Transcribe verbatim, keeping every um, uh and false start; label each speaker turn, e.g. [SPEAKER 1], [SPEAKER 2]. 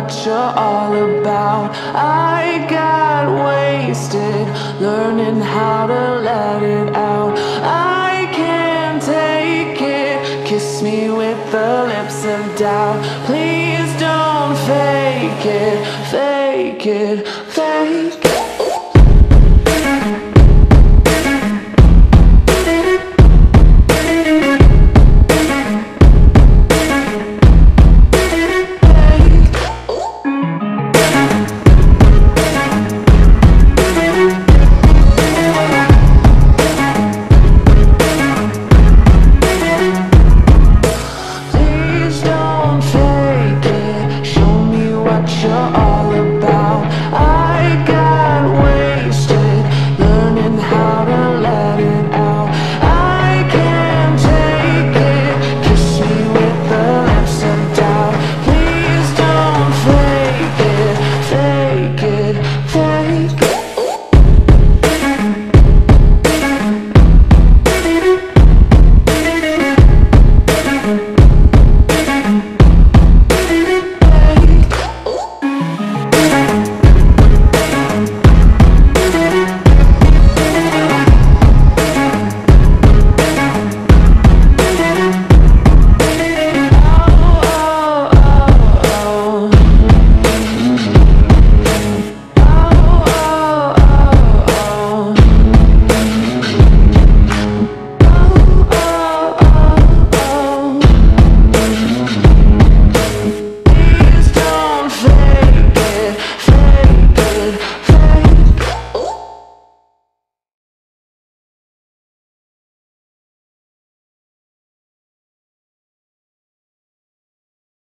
[SPEAKER 1] what you're all about. I got wasted learning how to let it out. I can't take it, kiss me with the lips of doubt. Please don't fake it, fake it, fake it.